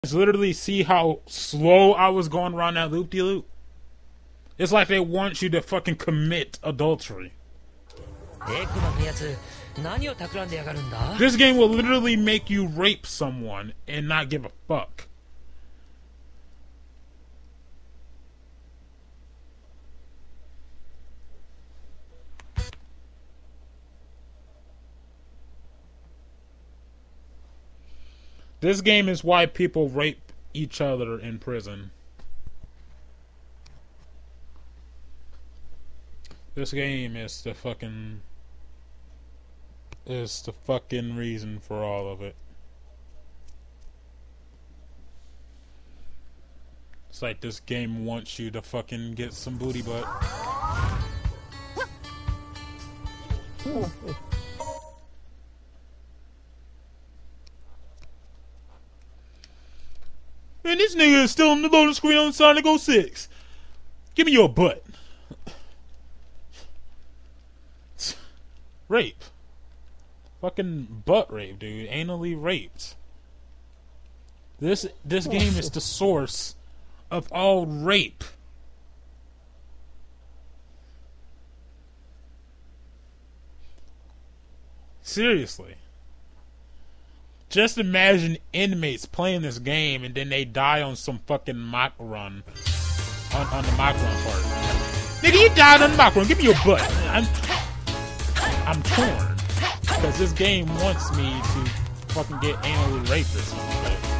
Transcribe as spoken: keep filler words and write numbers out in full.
Literally see how slow I was going around that loop-de-loop? It's like they want you to fucking commit adultery. This game will literally make you rape someone and not give a fuck. This game is why people rape each other in prison. This game is the fucking... is the fucking reason for all of it. It's like this game wants you to fucking get some booty butt. Man, this nigga is still on the loading screen on Sonic oh six. Give me your butt. Rape. Fucking butt rape, dude. Anally raped. This this game is the source of all rape. Seriously. Just imagine inmates playing this game and then they die on some fucking mock run. On, on the mock run part. Nigga, you died on the mock run. Give me your butt. I'm, I'm torn. Because this game wants me to fucking get anally raped or something.